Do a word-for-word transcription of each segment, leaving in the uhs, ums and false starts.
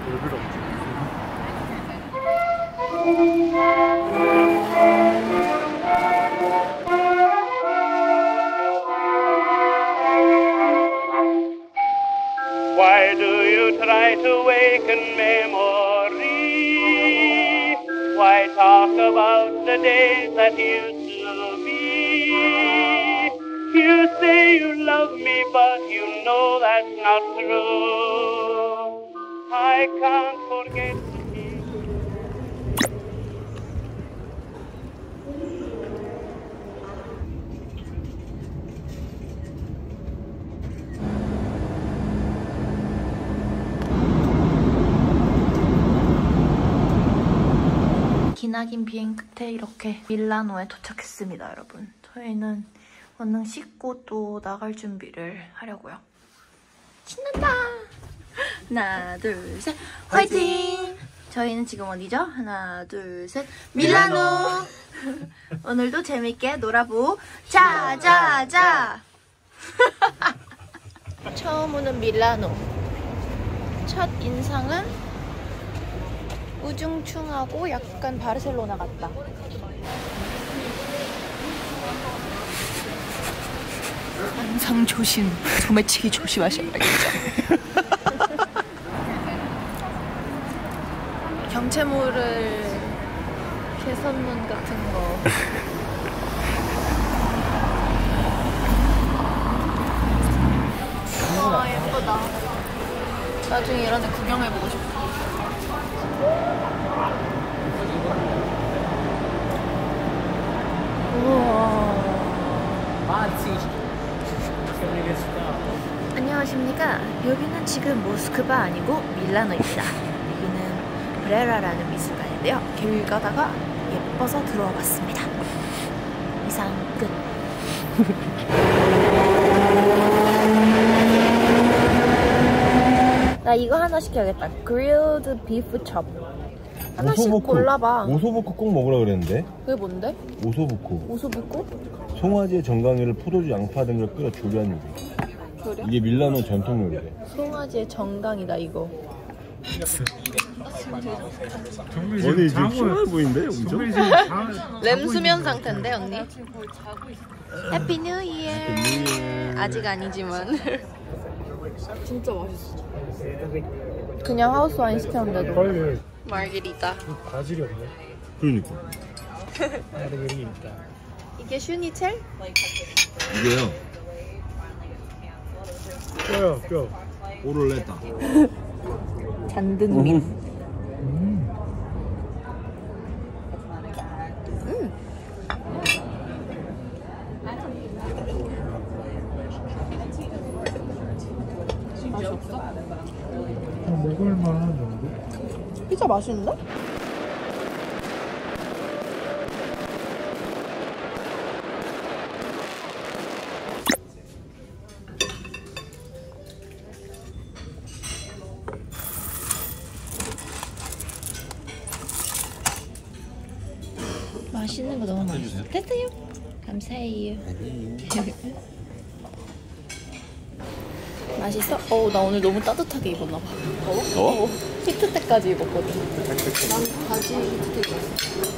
별별 없지. Why do you try to waken memory? Why talk about the days that used to be? You say you love me, but you know that's not true. I can't forget you. 기나긴 비행 끝에 이렇게 밀라노에 도착했습니다, 여러분. 저희는 얼른 씻고 또 나갈 준비를 하려고요. 신난다! 하나, 둘, 셋, 화이팅! 저희는 지금 어디죠? 하나, 둘, 셋, 밀라노! 오늘도 재밌게 놀아보 자, 자, 자! 처음 오는 밀라노. 첫 인상은 우중충하고 약간 바르셀로나 같다. 항상 조심, 소매치기 조심하셔야 되겠죠. 경채물을 개선문 같은 거. 와 예쁘다. 나중에 이런 데 구경해보고 싶어. 우와. 안녕하십니까. 여기는 지금 모스크바 아니고 밀라노입니다. 여기는 브레라라는 미술관인데요. 길 가다가 예뻐서 들어와 봤습니다. 이상 끝. 나 이거 하나 시켜야겠다. Grilled beef chop. 하나씩 오소부쿠. 골라봐. 오소부쿠 꼭 먹으라 그랬는데. 그게 뭔데? 오소부쿠. 오소부쿠? 송아지의 정강이를 포도주, 양파 등을 끓여 조리한 요리. 그래? 이게 밀라노 전통 요리래. 송아지의 정강이다 이거. 어디 지금 심해 보이는데 엄청? 렘수면 상태인데 언니? 해피 뉴 이어. 아직 아니지만. 진짜 맛있어. 그냥 하우스 와인 시켰는데도. 빨리. 마르게리타. 바질이 없네. 그러니까. 마르게리타. 이게 슈니첼? 이게요. 뼈요, 뼈. 오롤레타. 잔든 민. 음. 음. 맛이 없어? 먹을 만한 정도? 피자 맛있는데? 맛있는 거 너무 맛있어. 됐어요. 감사해요. 맛있어? 어우 나 오늘 너무 따뜻하게 입었나 봐. 더워? 더워? 어, 히트 때까지 입었거든. 난 바지 히트 때 입었어.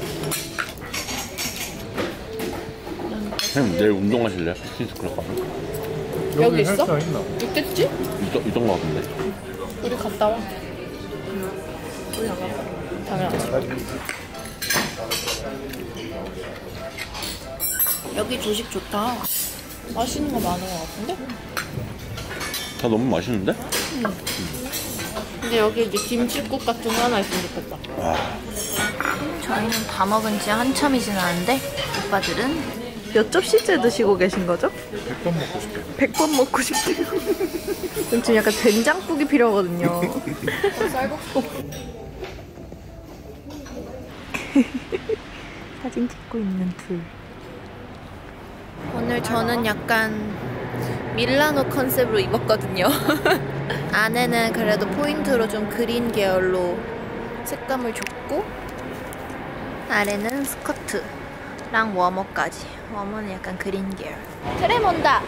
선생님 내일 운동하실래요? 피트니스 클럽 가면? 여기 있어? 헬스장 있나? 있겠지? 있던, 있던 거 같은데. 우리 갔다 와. 우리 안 가. 당연하지. 여기 조식 좋다. 맛있는 거 많은 거 같은데? 다 너무 맛있는데? 응. 근데 여기 이제 김치국 같은 거 하나 있으면 좋겠다. 와. 저희는 다 먹은 지 한참이 지났는데 오빠들은 몇 접시째 드시고 계신 거죠? 백 번 먹고 싶대. 백 번 먹고 싶대요. 지금 약간 된장국이 필요하거든요. 쌀국수. 사진 찍고 있는 둘. 오늘 저는 약간 밀라노 컨셉으로 입었거든요. 안에는 그래도 포인트로 좀 그린 계열로 색감을 줬고 아래는 스커트랑 워머까지. 워머는 약간 그린 계열. 트램 온다!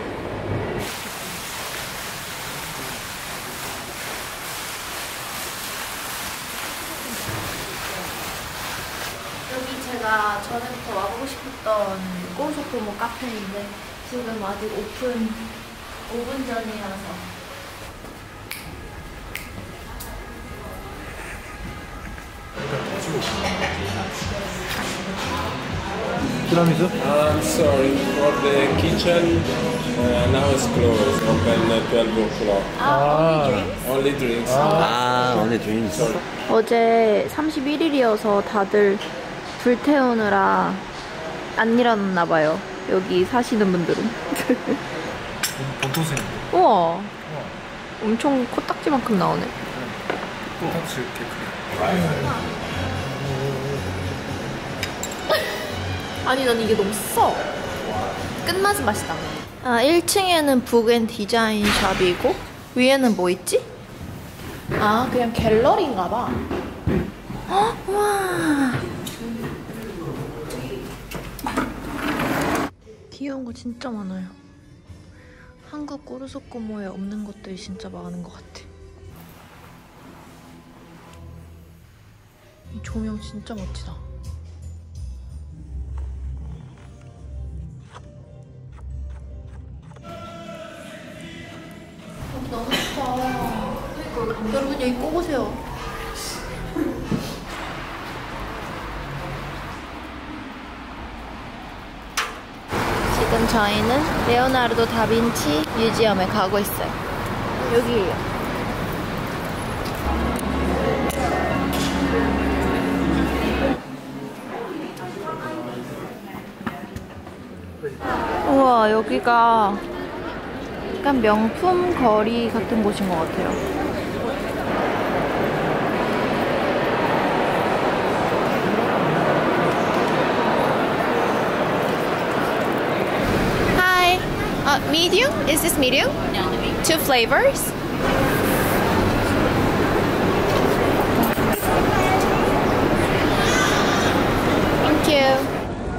제가 전에부터 와보고 싶었던 꼬소꼬모 카페인데 지금 아직 오픈 오 분 전이라서 티라미수? I'm sorry for the kitchen. Uh, now it's closed. Open at twelve o'clock. 아, Only drinks. 아, 언니 주인. 어제 삼십일 일이어서 다들 불태우느라 안 일어났나 봐요. 여기 사시는 분들은. 본토생. 우와. 엄청 코딱지만큼 나오네. 똑같이 이렇게 크게. 아니 난 이게 너무 써. 끝맛은 맛있다. 아 일 층에는 북앤 디자인 샵이고 위에는 뭐 있지? 아 그냥 갤러리인가 봐. 헉, 와. 귀여운 거 진짜 많아요. 한국 꼬르소꼬모에 없는 것들이 진짜 많은 것 같아. 이 조명 진짜 멋지다. 너무 좋다. 여러분 여기 꼭 오세요. 지금 저희는 레오나르도 다빈치 뮤지엄에 가고 있어요. 여기에요. 우와 여기가 약간 명품 거리 같은 곳인 것 같아요. Hi, uh, medium? Is this medium? No, the medium. Two flavors. Thank you.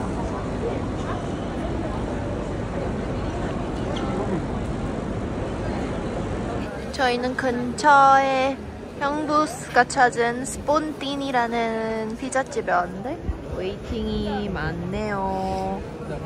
저희는 근처에 형부스가 찾은 스폰티니라는 피자집에 왔는데 웨이팅이 많네요.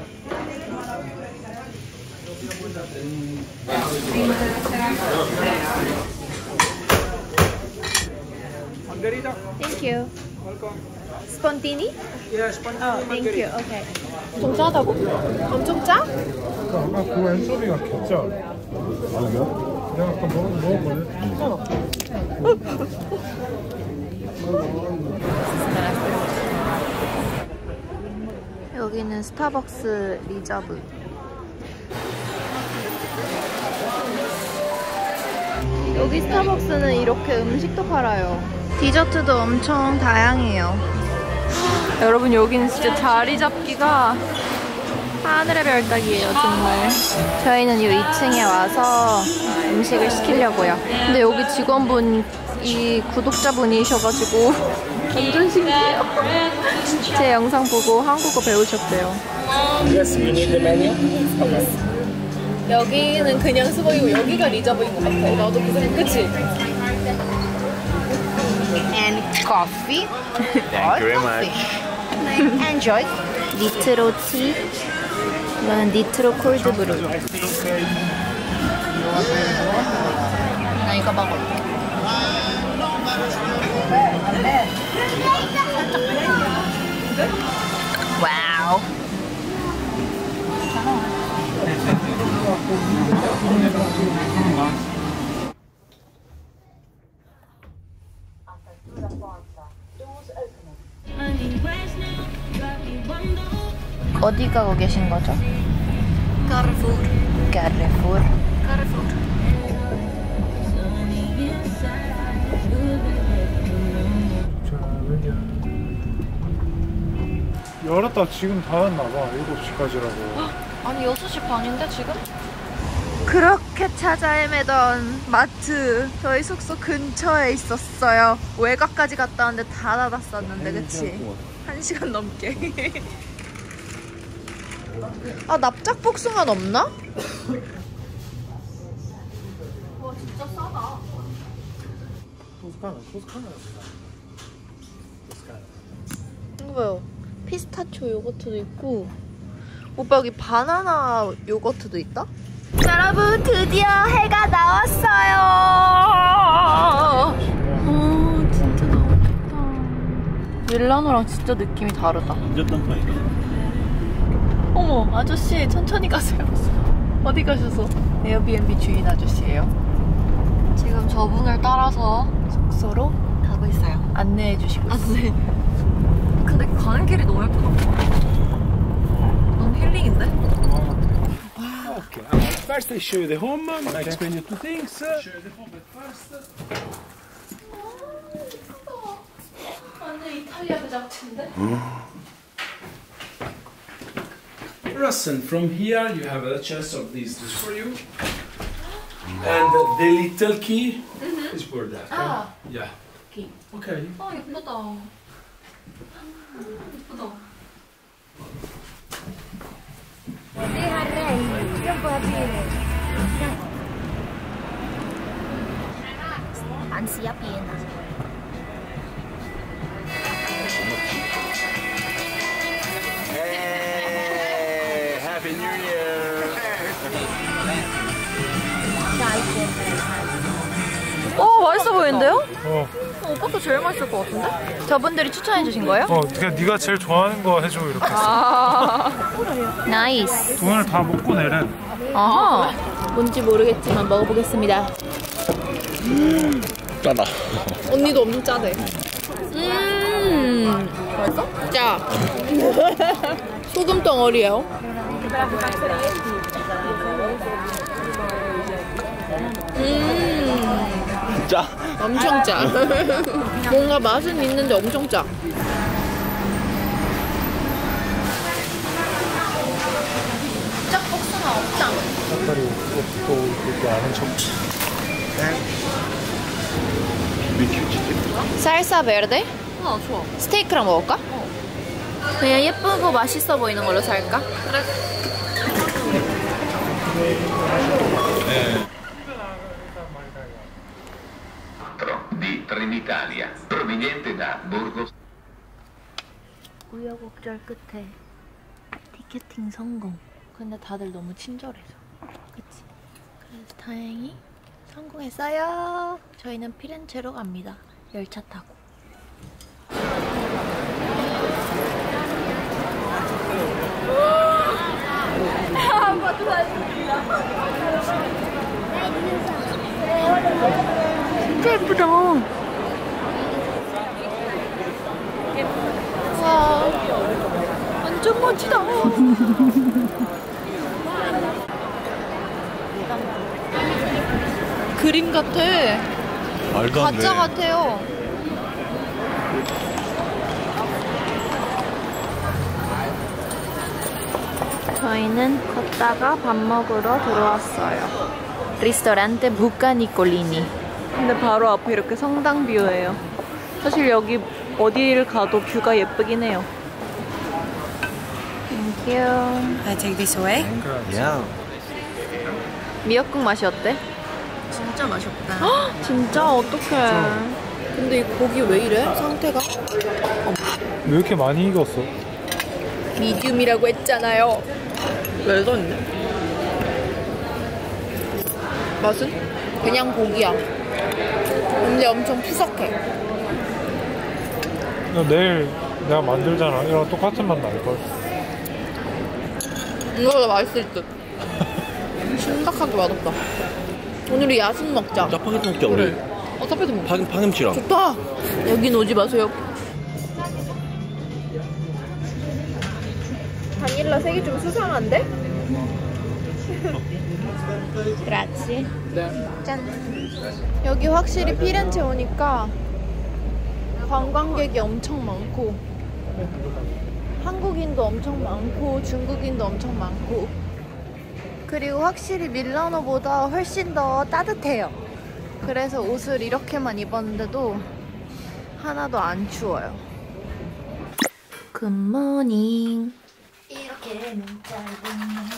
Thank you. 스폰티니? 예, 스펀지. 어, thank you. Okay. 엄청 짜다고? 엄청 짜? 아까 그거 엔소비가 개짜. 아니요? 내가 아까 먹, 먹었거든. 여기는 스타벅스 리저브. 여기 스타벅스는 이렇게 음식도 팔아요. 디저트도 엄청 다양해요. 여러분 여기는 진짜 자리 잡기가 하늘의 별따기예요 정말. 저희는 이 이 층에 와서 음식을 시키려고요. 근데 여기 직원분 이 구독자분이셔가지고 완전 신기해요. 제 영상 보고 한국어 배우셨대요. Yes, you need the menu. 여기는 그냥 수박이고 여기가 리저브인 것 같아. 나도 그 생각. 그치? And coffee. Thank you very much. Enjoy. 니트로 티. 이거는 니트로 콜드브루. 나 이거 먹을게. 와우. 어디 가고 계신 거죠? Carrefour. Carrefour. Carrefour. 열었다 지금 닫았나봐. 일곱 시까지라고. 아니 여섯 시 반인데 지금? 그렇게 찾아 헤매던 마트 저희 숙소 근처에 있었어요. 외곽까지 갔다 왔는데 다 닫았었는데 그치? 한 시간 넘게. 아 납작 복숭아는 없나? 와 진짜 싸다. 토스카나, 토스카나. 토스카나. 이거 봐요. 피스타치오 요거트도 있고. 오빠 여기 바나나 요거트도 있다? 여러분 드디어 해가 나왔어요. 어, 진짜 너무 좋다. 밀라노랑 진짜 느낌이 다르다. 완전 딴판이다. 어머 아저씨 천천히 가세요. 어디 가셔서? 에어비앤비 주인 아저씨예요. 지금 저분을 따라서 숙소로 가고 있어요. 안내해 주시고 있어요. 근데 가는 길이 너무 예쁘다. 너무 힐링인데? Okay. First I show you the home, I explain you two things. Show you the home at first. 완전 이탈리아 그 자체인데? Listen, from here you have a chest of these just for you. And the little key is for that. Ah. Yeah. Key. Okay. 아 예쁘다. 예쁘다. Bạn siapin. Hey, Happy New Year. 오 맛있어 보이는데요? 어, 어, 오빠도 제일 맛있을 것 같은데? 저분들이 추천해 주신 거예요? 어, 그냥 네가 제일 좋아하는 거 해줘 이렇게. 아 나이스. 돈을 다 먹고 내래. 아하 뭔지 모르겠지만 먹어보겠습니다. 짜다. 언니도 엄청 짜대. 음 맛있어? 짜. 소금 덩어리예요. 음 짜. 엄청 짜. 뭔가 맛은 있는데 엄청 짜. 짝복숭아 없장. 색깔이 없고 그렇게 아는 척. 살사 베르데? 아 좋아. 스테이크랑 먹을까? 그냥 예쁘고 맛있어 보이는 걸로 살까? 그래. di Trenitalia, proveniente da Borgo. 우여곡절 끝에 티켓팅 성공. 근데 다들 너무 친절해서. 그치? 그래서 다행히 성공했어요. 저희는 피렌체로 갑니다. 열차 타고. 진짜 예쁘다. 와, 완전 멋지다. 그림 같아. 말도 안 돼. 가짜 같아요. 저희는 걷다가 밥 먹으러 들어왔어요. 리스토란테 부카 니콜리니. 근데 바로 앞에 이렇게 성당 뷰예요. 사실 여기 어디를 가도 뷰가 예쁘긴 해요. Thank you. I take this away. Yeah. 미역국 맛이 어때? 진짜 맛이 없다. 헉, 진짜? 어떡해. 근데 이 고기 왜 이래? 상태가? 왜 이렇게 많이 익었어? 미디움이라고 했잖아요. 왜 썼네? 맛은? 그냥 고기야. 근데 엄청 푸석해. 너 내일 내가 만들잖아. 이랑 똑같은 맛 날걸? 이거보다 맛있을 듯. 심각하게 맛없다. 오늘 야식 먹자. 짜파게티 먹자 우리. 어, 짜파게티 먹자. 파, 파김치랑. 좋다. 여긴 오지 마세요. 바닐라 색이 좀 수상한데? 그렇지. 짠. 여기 확실히 피렌체 오니까 관광객이 엄청 많고 한국인도 엄청 많고 중국인도 엄청 많고 그리고 확실히 밀라노보다 훨씬 더 따뜻해요. 그래서 옷을 이렇게만 입었는데도 하나도 안 추워요. 굿모닝. 이렇게 짧은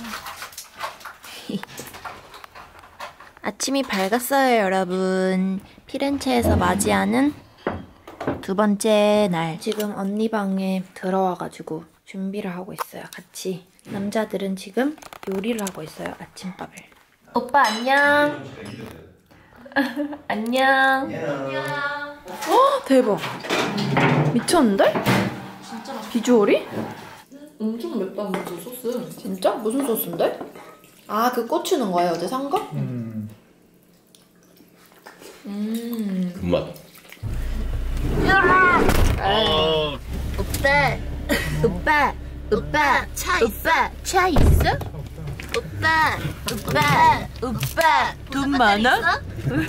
아침이 밝았어요, 여러분. 피렌체에서 맞이하는 두 번째 날. 지금 언니 방에 들어와가지고 준비를 하고 있어요. 같이. 남자들은 지금 요리를 하고 있어요. 아침밥을. 오빠 안녕. 안녕. 안녕. 어 대박. 미쳤는데? 진짜 맛있다. 비주얼이? 엄청 맵다 무슨 소스. 진짜? 무슨 소스인데? 아 그 고추 넣은 거예요 어제 산 거? 음. 음. 금맛. 어. 오빠, 오빠, 오빠, 차 있어? 차 있어? 오빠, 오빠, 오빠, 돈 많아?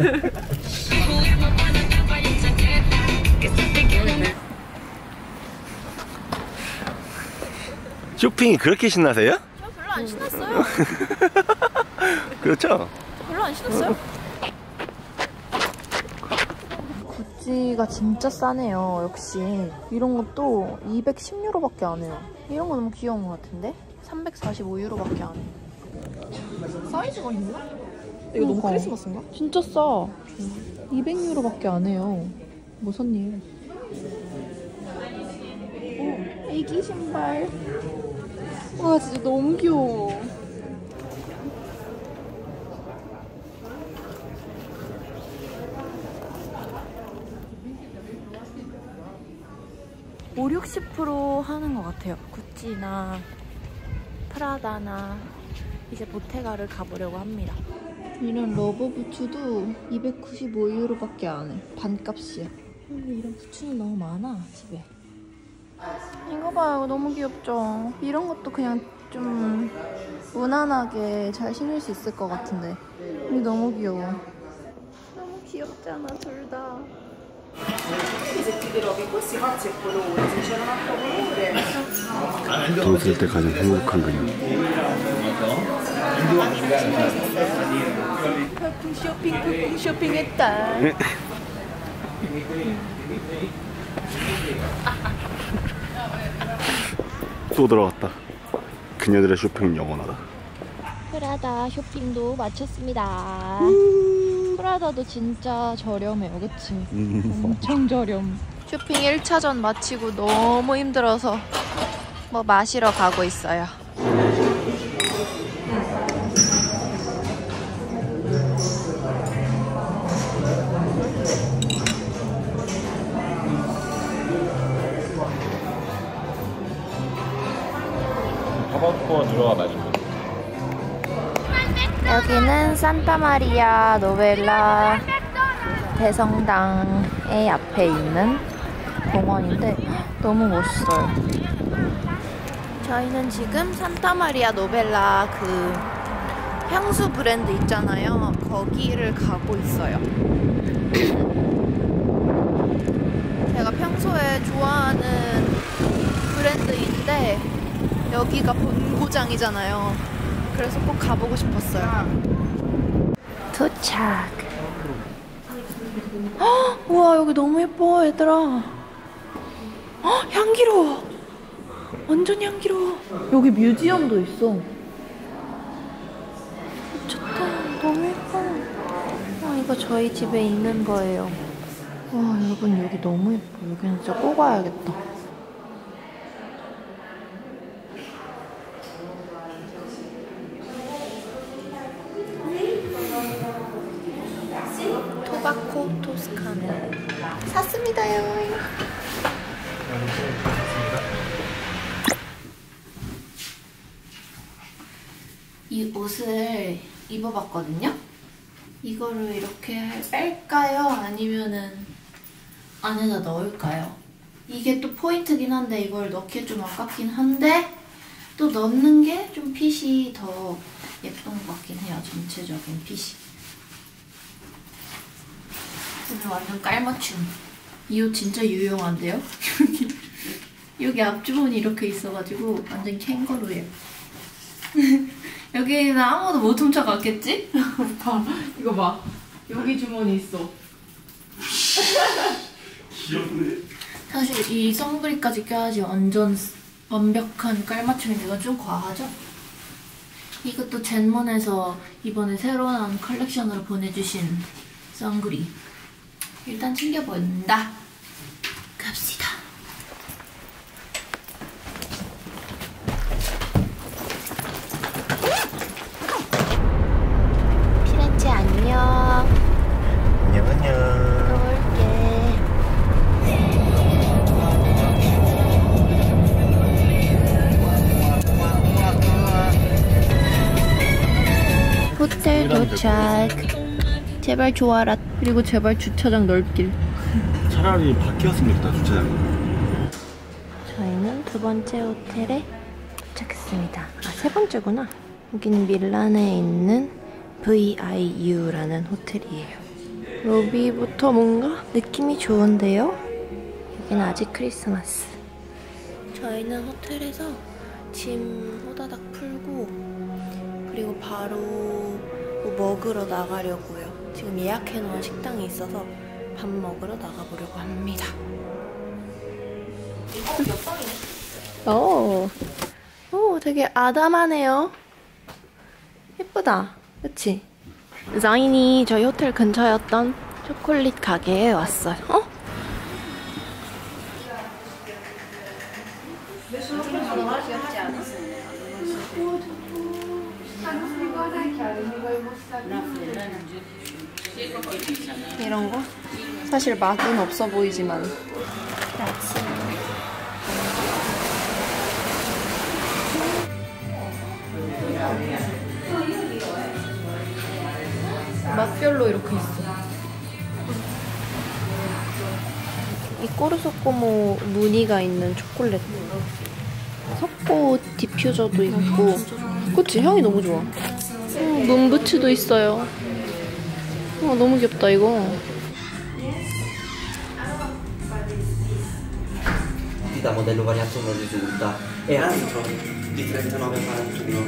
쇼핑이 그렇게 신나세요? 저 별로 안 신났어요. 그렇죠? 저 별로 안 신났어요. 구찌가 진짜 싸네요. 역시 이런 것도 이백십 유로밖에 안 해요. 이런 거 너무 귀여운 것 같은데? 삼백사십오 유로밖에 안 해. 사이즈가 있나? 이거 너무 크리스마스인가? 진짜 싸. 이백 유로밖에 안 해요. 뭐 샀니? 어, 애기 신발. 와 진짜 너무 귀여워. 오십, 육십 퍼센트 하는 것 같아요. 구찌나 프라다나 이제 보테가를 가보려고 합니다. 이런 러버 부츠도 이백구십오 유로밖에 안 해. 반값이야. 근데 이런 부츠는 너무 많아 집에. 이거 봐요. 너무 귀엽죠? 이런 것도 그냥 좀 무난하게 잘 신을 수 있을 것 같은데 이게 너무 귀여워. 너무 귀엽잖아 둘 다. 돈 쓸 때 가장 행복한 그녀. 품 쇼핑, 품 쇼핑했다. 또 들어갔다. 그녀들의 쇼핑은 영원하다. 프라다 쇼핑도 마쳤습니다. 음 프라다도 진짜 저렴해요, 그치? 음 엄청 저렴. 쇼핑 일 차전 마치고 너무 힘들어서 뭐 마시러 가고 있어요. 타바코 들어가 마시고. 여기는 산타마리아 노벨라 대성당의 앞에 있는 공원인데 너무 멋있어요. 저희는 지금 산타마리아 노벨라 그 향수 브랜드 있잖아요. 거기를 가고 있어요. 제가 평소에 좋아하는 브랜드인데 여기가 본고장이잖아요. 그래서 꼭 가보고 싶었어요. 도착. 헉, 우와 여기 너무 예뻐 얘들아. 헉, 향기로워. 완전 향기로워. 여기 뮤지엄도 있어. 좋다. 너무 예뻐. 아, 이거 저희 집에 있는 거예요. 와 여러분 여기 너무 예뻐. 여기는 진짜 꼭 와야겠다. 토바코 토스카네 샀습니다요. 이 옷을 입어봤거든요. 이거를 이렇게 뺄까요? 아니면은 안에다 넣을까요? 이게 또 포인트긴 한데 이걸 넣기에 좀 아깝긴 한데 또 넣는 게 좀 핏이 더 예쁜 것 같긴 해요. 전체적인 핏이. 오늘 완전 깔맞춤. 이 옷 진짜 유용한데요? 여기 여기 앞주머니 이렇게 있어가지고 완전 캥거루예요. 여기는 아무도 못 훔쳐갔겠지? 봐, 이거 봐. 여기 주머니 있어. 귀엽네. 사실 이 선글이까지 껴야지 완전 완벽한 깔맞춤인데 이건 좀 과하죠? 이것도 젠몬에서 이번에 새로 나온 컬렉션으로 보내주신 선글이. 일단 챙겨본다. 도착. 제발 좋아라. 그리고 제발 주차장 넓길. 차라리 바뀌었으면 좋겠다, 주차장. 저희는 두 번째 호텔에 도착했습니다. 아, 세 번째구나. 여기는 밀란에 있는 브이아이유라는 호텔이에요. 로비부터 뭔가 느낌이 좋은데요? 여기는 아직 크리스마스. 저희는 호텔에서 짐 호다닥 풀고 그리고 바로 뭐 먹으러 나가려고요. 지금 예약해놓은 식당이 있어서 밥 먹으러 나가보려고 합니다. 오, 오, 되게 아담하네요. 예쁘다, 그치? 자인이 저희 호텔 근처였던 초콜릿 가게에 왔어요. 어? 이런 거? 사실 맛은 없어 보이지만 맛별로 이렇게 있어. 이 꼬르소꼬모 무늬가 있는 초콜릿. 석고 디퓨저도 있고. 그치? 향이 너무 좋아. 음, 문부츠도 있어요. 어, 너무 귀엽다 이거. Da modello variato non risulta e altro di trentanove quarantuno.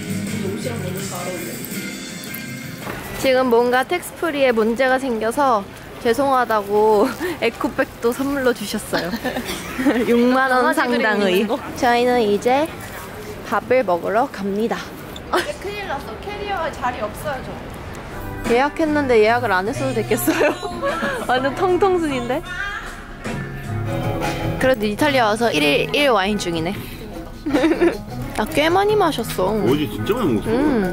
지금 뭔가 텍스프리에 문제가 생겨서 죄송하다고 에코백도 선물로 주셨어요. 육만 원 상당의. 저희는 이제 밥을 먹으러 갑니다. 큰일 났어. 캐리어에 자리 없어요, 저. 예약했는데 예약을 안 했어도 됐겠어요? 완전 텅텅순인데? 그래도 이탈리아 와서 일일 일 와인 중이네. 나 꽤 많이 마셨어. 어제 진짜 많이 먹었어. 음.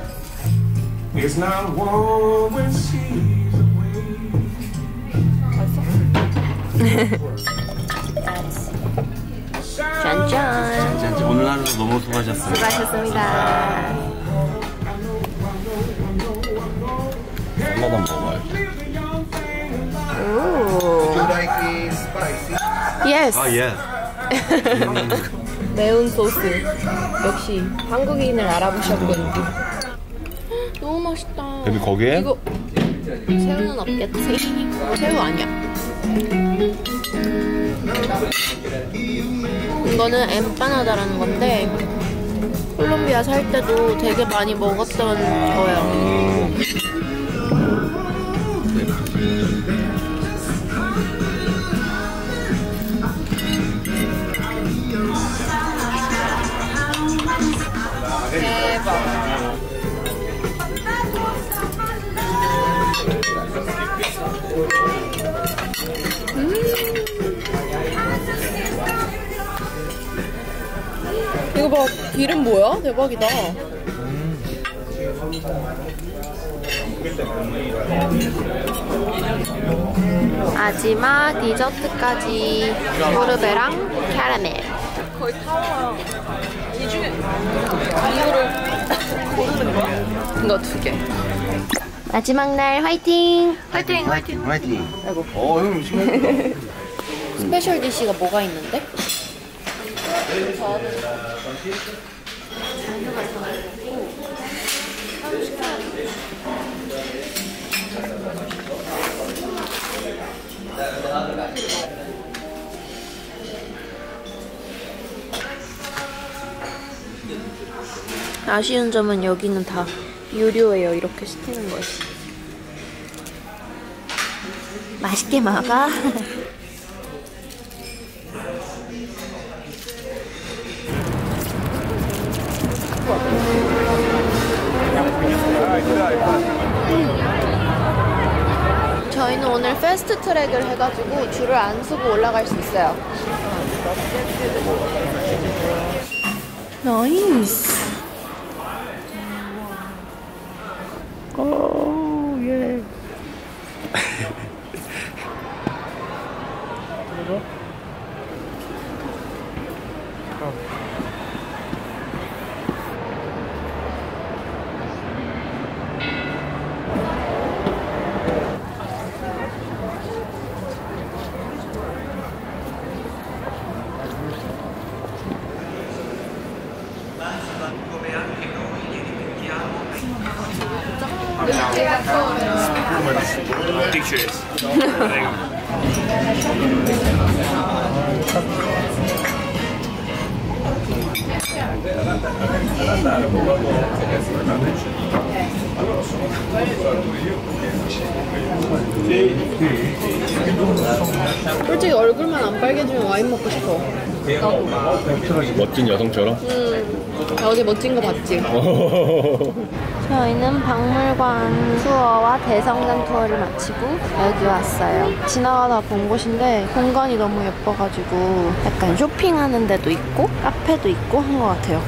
짠짠. 진짜 오늘 하루도 너무 수고하셨습니다. 수고하셨습니다. 샐러드 먹어요. 오. Yes. 아 예. 매운 소스. 역시 한국인을 알아보셨군. 너무 맛있다. 근데 거기에? 이거 새우는 없겠지? 새우 아니야. 이거는 엠파나다라는 건데 콜롬비아 살 때도 되게 많이 먹었던 거예요. 대박. 이거 봐, 기름 뭐야? 대박이다. 마지막 디저트까지 소르베랑 캐러멜. 거의 타워야. 이 중에 이거를 고르는 거야. 이거 두 개. 마지막 날 화이팅! 화이팅! 화이팅! 화이팅. 아이고. 어, 형 음식. 스페셜 디시가 뭐가 있는데? 아쉬운 점은 여기는 다 유료예요. 이렇게 시키는 것이. 맛있게 먹어. 저희는 오늘 패스트 트랙을 해가지고 줄을 안 서고 올라갈 수 있어요. 나이스. 오, 예. Pictures. 솔직히 얼굴만 안 빨개지면 와인 먹고 싶어. 멋진 여성처럼? 음, 어제 멋진 거 봤지? 저희는 박물관 투어와 대성당 투어를 마치고 여기 왔어요. 지나가다 본 곳인데 공간이 너무 예뻐가지고 약간 쇼핑하는 데도 있고 카페도 있고 한 것 같아요.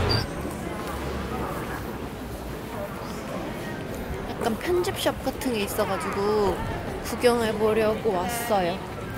약간 편집샵 같은 게 있어가지고 구경해보려고 왔어요.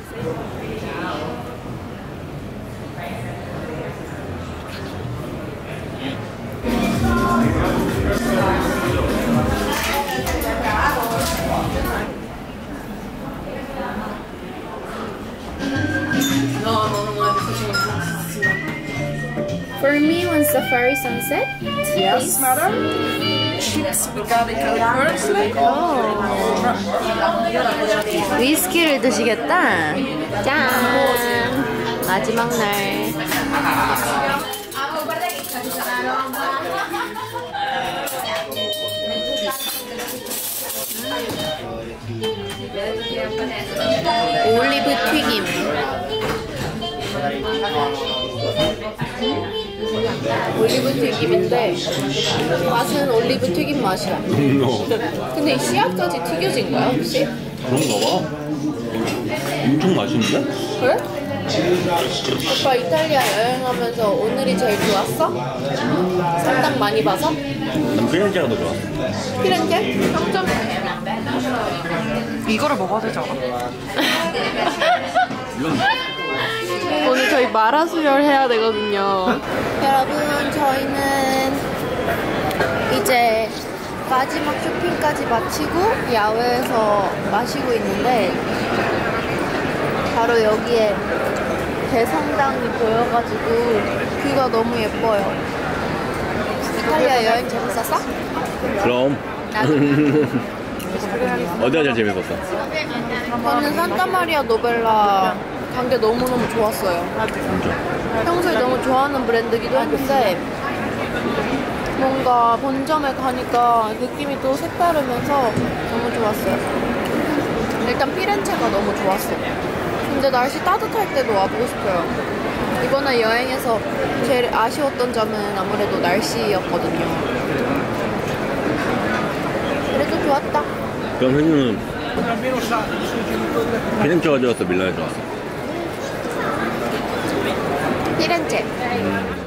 For me, one safari sunset. Yes, madam. Chips with garlic and parsley. 위스키를 드시겠다. 짠! 마지막 날. 올리브 튀김. 올리브 튀김인데 맛은 올리브 튀김 맛이야. 근데 이 씨앗까지 튀겨진 거야 혹시? 그런가 봐. 엄청 맛있는데? 그래? 오빠 이탈리아 여행하면서 오늘이 제일 좋았어? 상당 많이 봐서? 난 피렌체가 더 좋았어. 피렌체? 평점? 이거를 먹어야 되지 않아? 오늘 저희 마라수혈 해야 되거든요. 여러분 저희는 이제 마지막 쇼핑까지 마치고 야외에서 마시고 있는데 바로 여기에 대성당이 보여가지고 뷰가 너무 예뻐요. 이탈리아 여행 재밌었어? 그럼. 어디가 제일 재밌었어? 저는 산타마리아 노벨라 간 게 너무너무 좋았어요. 평소에 너무 좋아하는 브랜드기도 했는데 뭔가 본점에 가니까 느낌이 또 색다르면서 너무 좋았어요. 일단 피렌체가 너무 좋았어. 근데 날씨 따뜻할 때도 와보고 싶어요. 이번에 여행에서 제일 아쉬웠던 점은 아무래도 날씨였거든요. 그래도 좋았다. 그럼 혜주는 피렌체가 좋았어? 밀라노 좋았어? 피렌체.